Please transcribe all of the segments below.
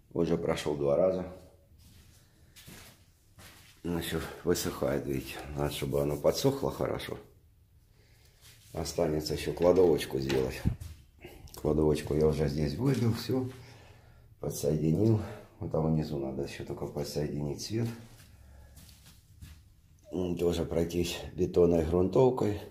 Уже прошел 2 раза. Еще высыхает, видите. Надо, чтобы оно подсохло хорошо. Останется еще кладовочку сделать. Кладовочку я уже здесь выбил, все. Подсоединил. Вот там внизу надо еще только подсоединить свет. Тоже пройтись бетонной грунтовкой.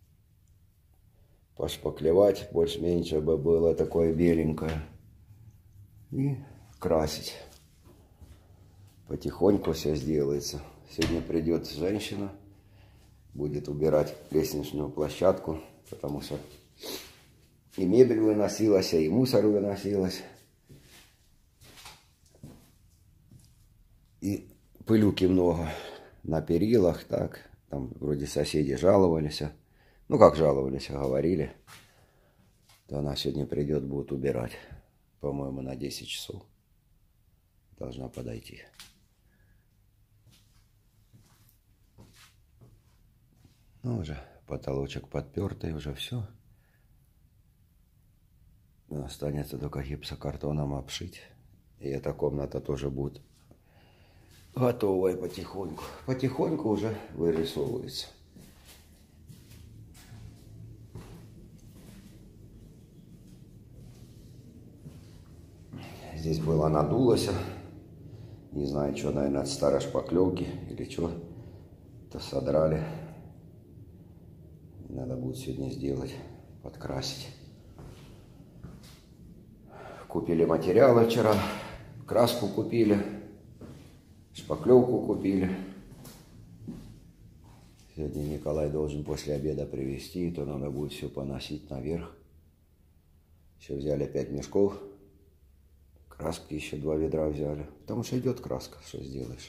Пошпаклевать. Больше-меньше, чтобы было такое беленькое. И красить. Потихоньку все сделается. Сегодня придет женщина. Будет убирать лестничную площадку. Потому что и мебель выносилась, и мусор выносилась. И пылюки много на перилах. Так. Там вроде соседи жаловались. Ну как жаловались, говорили. То она сегодня придет, будет убирать. По-моему, на 10 часов. Должна подойти. Ну, уже потолочек подпертый, уже все. Останется только гипсокартоном обшить. И эта комната тоже будет готовая потихоньку. Потихоньку уже вырисовывается. Здесь было надулось. Не знаю, что, наверное, от старой шпаклевки или что. То содрали. Надо будет сегодня сделать, подкрасить. Купили материалы вчера. Краску купили. Шпаклевку купили. Сегодня Николай должен после обеда привезти. То надо будет все поносить наверх. Еще взяли 5 мешков. Краски еще 2 ведра взяли. Потому что идет краска, что сделаешь.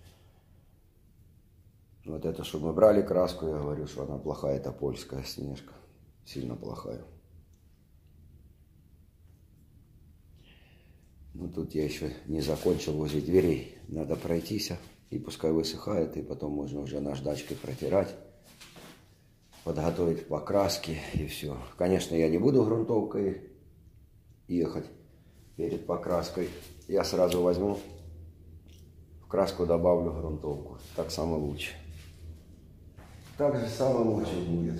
Вот это, что мы брали краску, я говорю, что она плохая, это польская снежка. Сильно плохая. Ну тут я еще не закончил возле дверей. Надо пройтись, и пускай высыхает, и потом можно уже наждачкой протирать. Подготовить покраски и все. Конечно, я не буду грунтовкой ехать перед покраской. Я сразу возьму, в краску добавлю грунтовку. Так самое лучше. Так же самое лучше будет.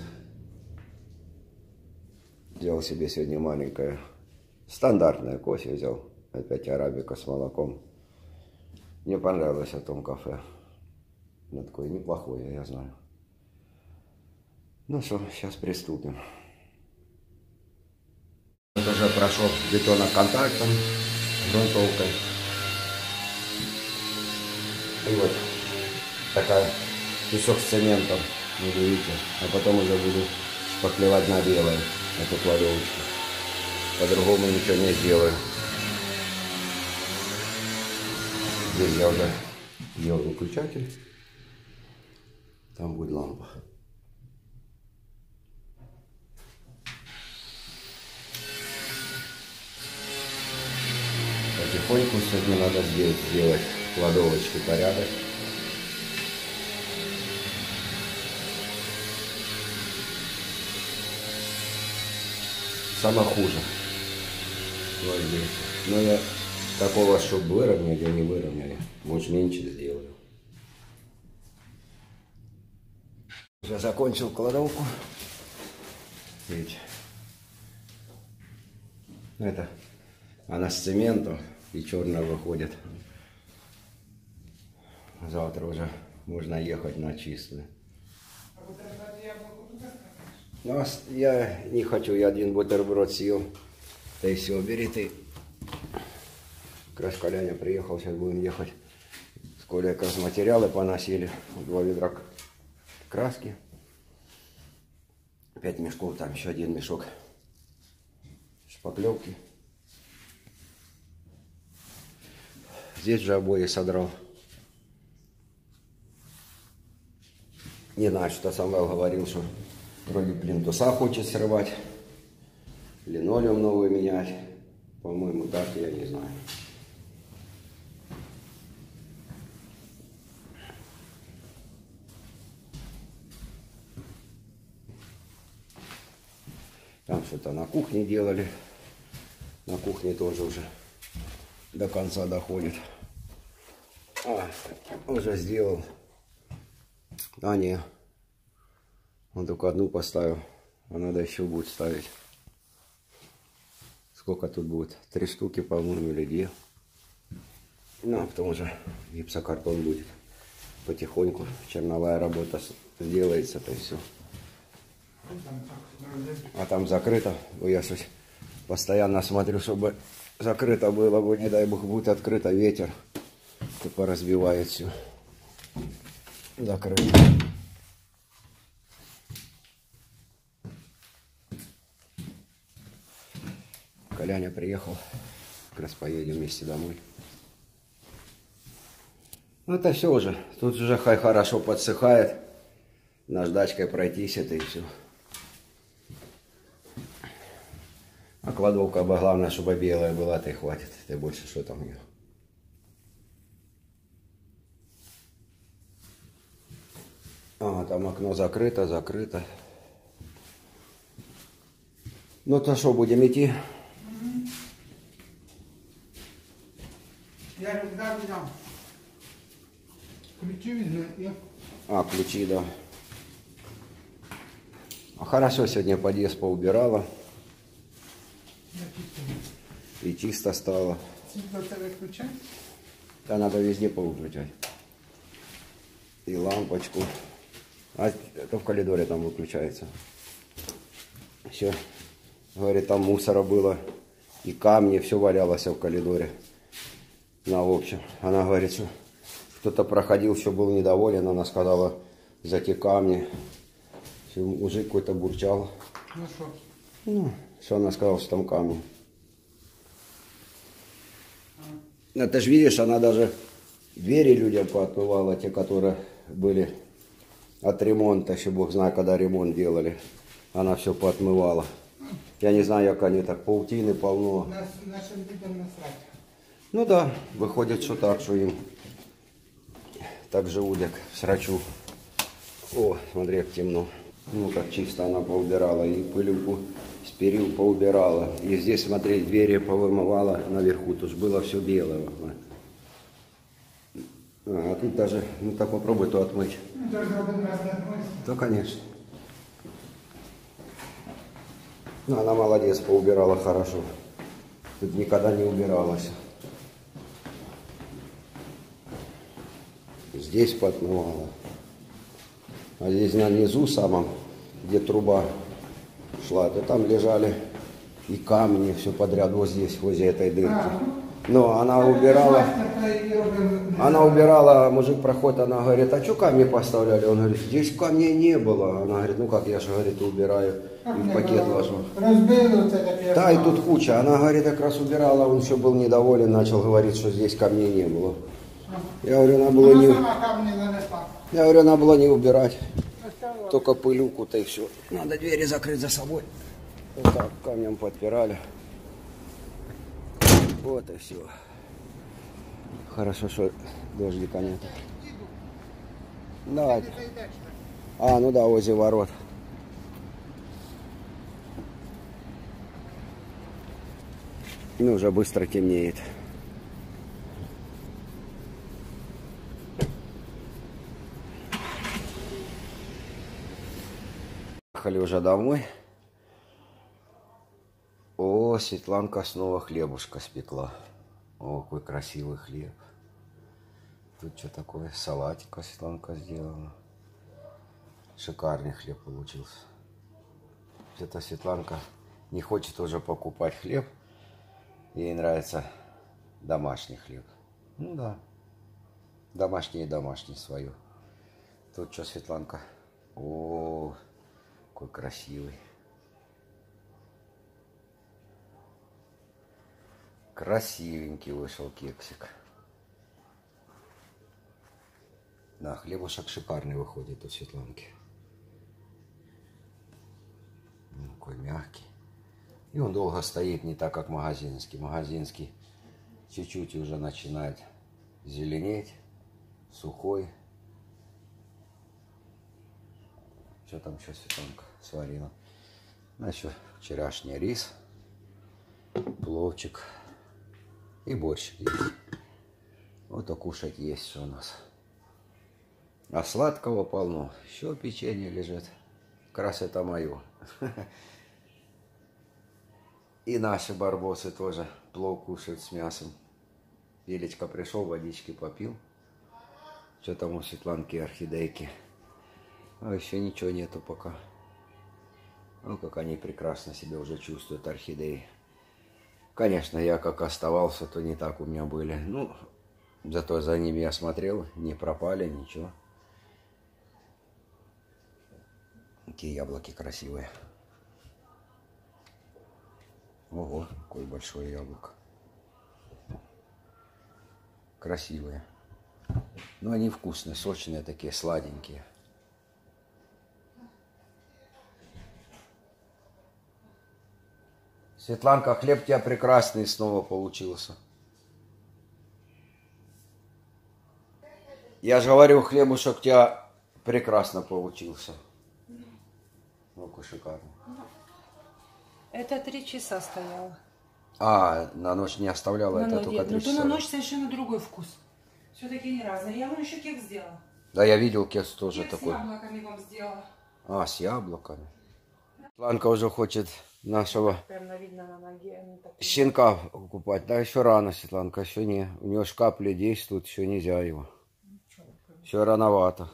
Взял себе сегодня маленькое, стандартное кофе взял. Опять арабика с молоком. Мне понравилось в том кафе. Ну, такое неплохое, я знаю. Ну что, сейчас приступим. Вот уже прошел бетоноконтактом, грунтовкой. И вот такая песок с цементом, видите. А потом уже буду шпаклевать на белое эту кладовочку. По-другому ничего не сделаю. Здесь я уже делал выключатель. Там будет лампа. Потихоньку сегодня надо сделать в кладовочке порядок. Самое хуже. Вот здесь. Но я такого, чтобы выровняли, я не выровняли. Может, меньше сделаю. Уже закончил кладовку. Видите. Это она с цементом и черная выходит. Завтра уже можно ехать на чистую. Ну, я не хочу, я один бутерброд съел. Да и все, бери ты. Как раз Коляня приехал, сейчас будем ехать. С Колей как раз материалы поносили. 2 ведра краски. 5 мешков, там еще 1 мешок шпаклевки. Здесь же обои содрал. Не знаю, что Самвел говорил, что вроде плинтуса хочет срывать, линолеум новый менять. По-моему, так, я не знаю. Там что-то на кухне делали. На кухне тоже уже до конца доходит. Уже сделал. А не, он только одну поставил, а надо еще будет ставить. Сколько тут будет? 3 штуки, по-моему, или 2. Ну, а потом уже гипсокартон будет. Потихоньку черновая работа сделается, то есть все. А там закрыто. Я постоянно смотрю, чтобы закрыто было бы, не дай бог, будет открыто ветер, то поразбивает все. Закрыто. Коляня приехал, как раз поедем вместе домой. Ну это все уже, тут уже хорошо подсыхает, наждачкой пройтись это и все. А кладовка, главное, чтобы белая была, то и хватит, ты больше что там ее. А, там окно закрыто. Ну то что, будем идти? Я когда взял. Ключи везли. А, ключи, да. А хорошо, сегодня подъезд поубирала. И чисто стало. Да, надо везде повыключать. И лампочку. А это в коридоре там выключается. Все. Говорит, там мусора было. И камни, все валялось в коридоре. Ну, в общем, она говорит, что кто-то проходил, все был недоволен. Она сказала, за те камни. Все, мужик какой-то бурчал. Ну что? Ну, что она сказала, что там камни. Это ж видишь, она даже двери людям поотмывала, те, которые были от ремонта, еще бог знает, когда ремонт делали. Она все поотмывала. Я не знаю, как они так, паутины полно. Нашим людям насрать. Ну да, выходит, что так, что им так живут, как срачу. О, смотри, как темно. Ну, как чисто она поубирала, и пылюку с перил поубирала. И здесь, смотри, двери повымывала наверху, тут было все белое. А тут даже, ну так попробуй то отмыть. Ну, только один раз не отмыть. Да, конечно. Ну, она молодец, поубирала хорошо. Тут никогда не убиралась. Здесь поотмывала. А здесь на низу самом, где труба шла, то там лежали и камни, все подряд, вот здесь, возле этой дырки. Но она убирала, мужик проходит, она говорит, а что камни поставляли? Он говорит, здесь камней не было. Она говорит, ну как, я же, говорит, убираю и в пакет ложу. Да, и тут куча. Она, говорит, как раз убирала, он все был недоволен, начал говорить, что здесь камней не было. Я говорю, надо было не... Я говорю, надо было не убирать. Только пылюку-то и все. Надо двери закрыть за собой. Вот так камнем подпирали. Вот и все. Хорошо, что дождика нет. Да. А, ну да, возле ворот. Ну, уже быстро темнеет. Ехали уже домой. О, Светланка снова хлебушка спекла. О, какой красивый хлеб. Тут что такое? Салатика Светланка сделала. Шикарный хлеб получился. Это Светланка не хочет уже покупать хлеб. Ей нравится домашний хлеб. Ну да. Домашний свое. Тут что, Светланка? О, какой красивый. Красивенький вышел кексик. Да, хлебушек шикарный выходит у Светланки. Какой мягкий. И он долго стоит, не так, как магазинский. Магазинский чуть-чуть уже начинает зеленеть, сухой. Что там еще Светланка сварила? А еще вчерашний рис, пловчик. И борщ есть. Вот и кушать есть что у нас. А сладкого полно. Еще печенье лежит. Как раз это мое. И наши барбосы тоже плов кушают с мясом. Велечка пришел, водички попил. Что там у Светланки орхидейки? А еще ничего нету пока. Ну, как они прекрасно себя уже чувствуют, орхидеи. Конечно, я как оставался, то не так у меня были. Ну, зато за ними я смотрел, не пропали, ничего. Какие яблоки красивые. Ого, какое большое яблоко. Красивые. Но они вкусные, сочные такие, сладенькие. Светланка, хлеб у тебя прекрасный снова получился. Я же говорю, хлебушек у тебя прекрасно получился. Ну-ка, шикарно. Это 3 часа стояло. А, на ночь не оставляла, это только 3 но часа. на ночь совершенно другой вкус. Все-таки не разные. Я вам еще кекс сделала. Да, я видел кекс тоже Кекс такой. с яблоками вам сделала. А, с яблоками. Светланка уже хочет нашего Прям видно на ноге. щенка купать. Да, еще рано, Светланка, еще не. У него ж капли действуют, еще нельзя его. Еще рановато.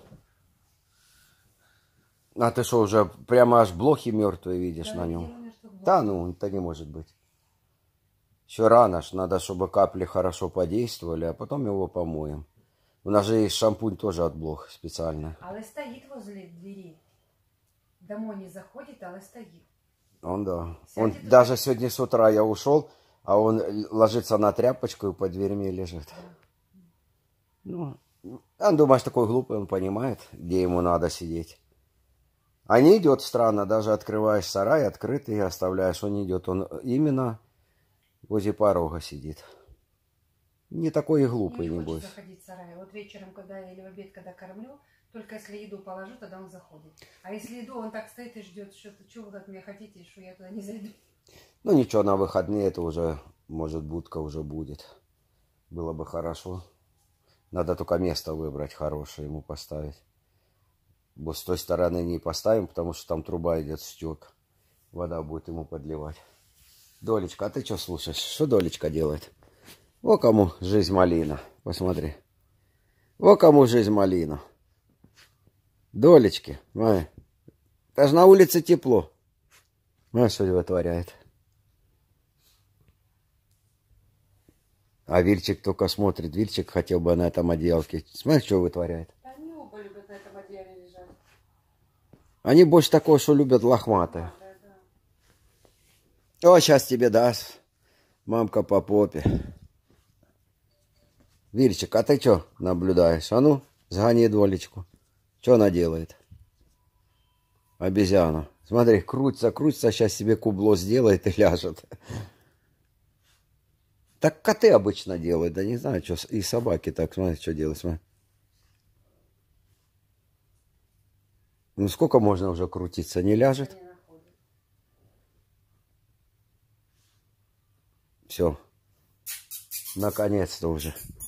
А ты что, уже прямо аж блохи мертвые видишь Да, на нем? делаю, Да, ну, это не может быть. Еще рано ж, надо, чтобы капли хорошо подействовали, а потом его помоем. У нас же есть шампунь тоже от блох специально. Але стоит возле двери. Домой не заходит, але стоит. Он, да. Он Сядет даже сегодня с утра я ушел, а он ложится на тряпочку и под дверьми лежит. Ну, он, думаешь, такой глупый, он понимает, где ему надо сидеть. А не идет странно, даже открываешь сарай, открытый, оставляешь, он не идет. Он именно возле порога сидит. Не такой и глупый, Не небось. хочет заходить в сарай. Вот вечером, когда я или в обед, когда кормлю, только если еду положу, тогда он заходит. А если еду, он так стоит и ждет, что вы от меня хотите, что я туда не зайду. Ну ничего, на выходные это уже, может, будка уже будет. Было бы хорошо. Надо только место выбрать хорошее ему поставить. Вот с той стороны не поставим, потому что там труба идет, стек. Вода будет ему подливать. Долечка, а ты что слушаешь? Что Долечка делает? Во кому жизнь малина. Посмотри. Во кому жизнь малина. Долечки. Даже на улице тепло. Что вытворяет. А Вильчик только смотрит. Вильчик хотел бы на этом одеялке. Смотри, что вытворяет. Они оба любят на этом одеяле лежать. Они больше такое, что любят лохматое. Да. О, сейчас тебе даст. Мамка по попе. Вильчик, а ты что наблюдаешь? А ну, сгони Долечку. Что она делает? Обезьяна. Смотри, крутится, крутится, сейчас себе кубло сделает и ляжет. Так коты обычно делают, да не знаю, что. И собаки так, смотри, что делают. Смотри. Ну сколько можно уже крутиться, не ляжет? Все. Наконец-то уже.